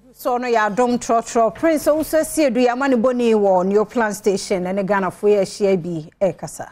So no ya Adom Trotro Prince also see do ya mani boni wo new plan station and Ghana for ye share bi e kasa.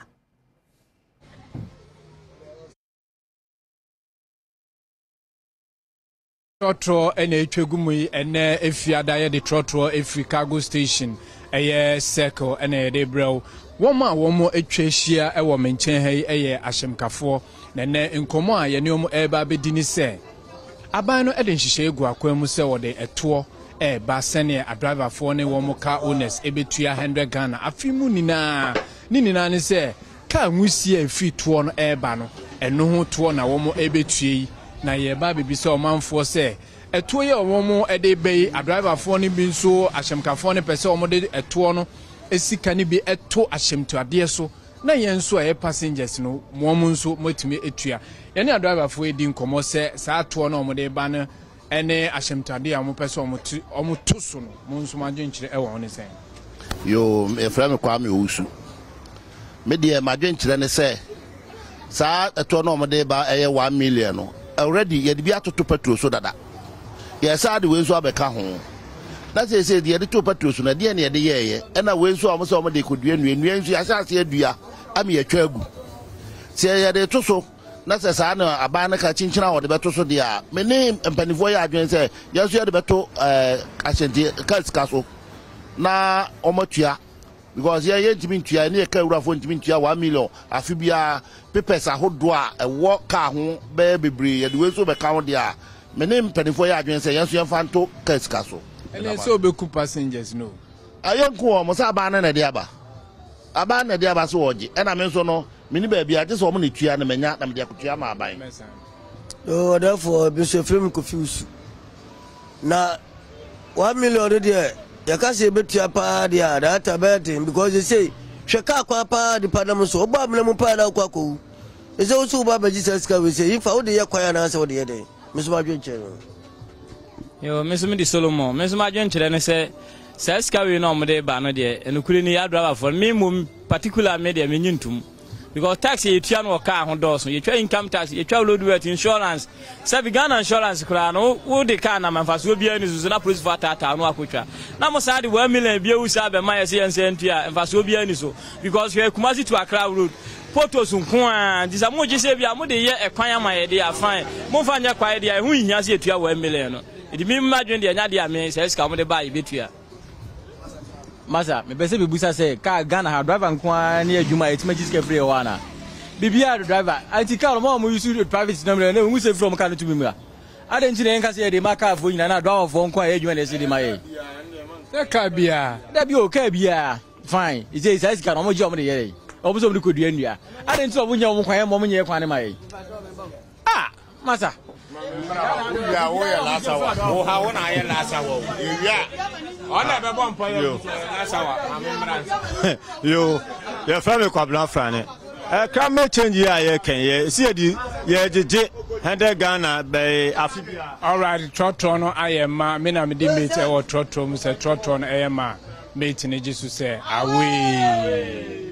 Trotro ene etwegumu yi ene efiada ye de Trotro efi cargo station eye circle ene de brew woma womo etwehia e wo menchen hei eye ahyemkafo na ne nkomo a ye ne omo eba bedini se aban no ede nhihye egu akwam se wo de eto ba sene a driver for ne womo car owners ebetua 100 Ghana afimu nina ne se ka nwusie efi to no eba no eno ho to na womo ebetue na ye ba bibi se omanfo se eto ye omo ede bei a driver for ne bi nso ahyemkafo ne pese omo de eto no esika ne bi eto ahyemto ade so na ye nso e passengers no momo nso motumi etua ye ne a driver for edi nkomo se sa to no omo de ba no ene ahyemto ade a mo pese omo to so no mo nso ma dwenkyere e wo ne sen yo e fra me kwa me osu me de ma dwenkyere ne se sa eto no omo de ba eye 1 million no already ye de bi atoto petrol so dada ye sa de we so abeka ho na say de ye de to petrol so na de ne ye de ye e na we so omo so omo de kodua nua nsu asase adua am ye twa agu se ye de to so na se sa na aba na ka chinchina wo de beto so de a me ne mpanifo ye adwen se ye so ye de beto asenti ka so na omo tua because ye ntimi ntua ne ka wurafo ntimi ntua 1 million afi bia papers ahodo a ewo ka ho be bebre ye de we so be ka ho de a me ne mpanifo ye adwen se ye so ye fanto ka so ele so be ku passengers no ayenku o mo sa ba na de aba so oje e na me so no me ni ba bia je so mo ne tua na menya na me de akotua ma aban oh therefore be so frame confuse na 1 million de ya ka se betua pa dia that betting because they say hweka kwa pa di padam so oba mna mu pa da kwa ko e se so ba Jesus ka we say if wo de ye kwa na se wo de ye de me so ba dwenche no yo me so me di Solomon me so ma dwenche ne se ska we no mo de ba no de enukuri ni ya driver for me mum particular media me nyintum because tax ye tua no car ho do so ye twa income tax ye twa road weight insurance sabi Ghana insurance kra no wo de car na manfaso obi ani zuzu na police for tata no akotwa na mo sa de 1 million bia wu sa be ma ye se entia manfaso obi ani so because we Kumasi to Accra road photos nko a disa mo je se bia mo de ye ekwan amaye de afan mo fa nya kwae de hu hia se etua 1 million no edi mi madwen de nya de ame se ska mo de ba ye betua Masa, me pese bibusa se ka Ghana ha driver nkwa na adwuma etima jiske free wana. Bibia driver, anti car mo use private number na mu se from car to bimra. Ade nti na enka se de maka afo nyina na driver fo nkwa adwuma na se de maye. Se ka bia. Da bi o ka bia. Fine. Ise size car mo je o mo de yere. Obo so mo ko dua nua. Ade nti obo nya mo kwan mo nye kwan ne maye. Ah, masa. Ya wo ya la sawa. O ha wona ya la sawa. Ya ona be bon pa yo la sawa amemran yo ya family kwa blan frane climate change ya ye ken ye si edi ye jeje 100 Ghana be afibia. All right, Trotro no ayema me na me di mate e wo Trotro mu se Trotro no ayema mate ne Jesus say away